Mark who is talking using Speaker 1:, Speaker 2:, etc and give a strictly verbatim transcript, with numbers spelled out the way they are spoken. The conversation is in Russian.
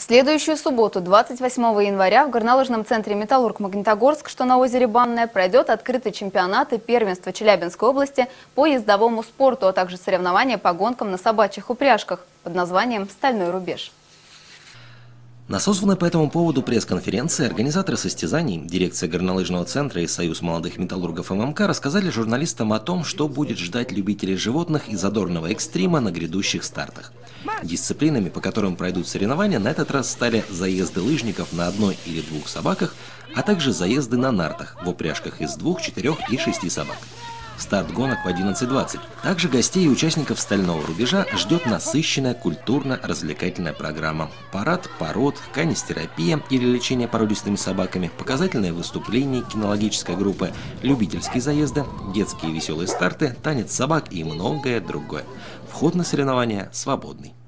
Speaker 1: следующую субботу, двадцать восьмого января, в горнолыжном центре «Металлург-Магнитогорск», что на озере Банное, пройдет открытый чемпионат и первенство Челябинской области по ездовому спорту, а также соревнования по гонкам на собачьих упряжках под названием «Стальной рубеж».
Speaker 2: На созванной по этому поводу пресс-конференции организаторы состязаний, дирекция горнолыжного центра и Союз молодых металлургов ММК рассказали журналистам о том, что будет ждать любителей животных и задорного экстрима на грядущих стартах. Дисциплинами, по которым пройдут соревнования, на этот раз стали заезды лыжников на одной или двух собаках, а также заезды на нартах в упряжках из двух, четырех и шести собак. Старт гонок в одиннадцать двадцать. Также гостей и участников «Стального рубежа» ждет насыщенная культурно-развлекательная программа. Парад пород, канистерапия или лечение породистыми собаками, показательные выступления кинологической группы, любительские заезды, детские веселые старты, танец собак и многое другое. Вход на соревнования свободный.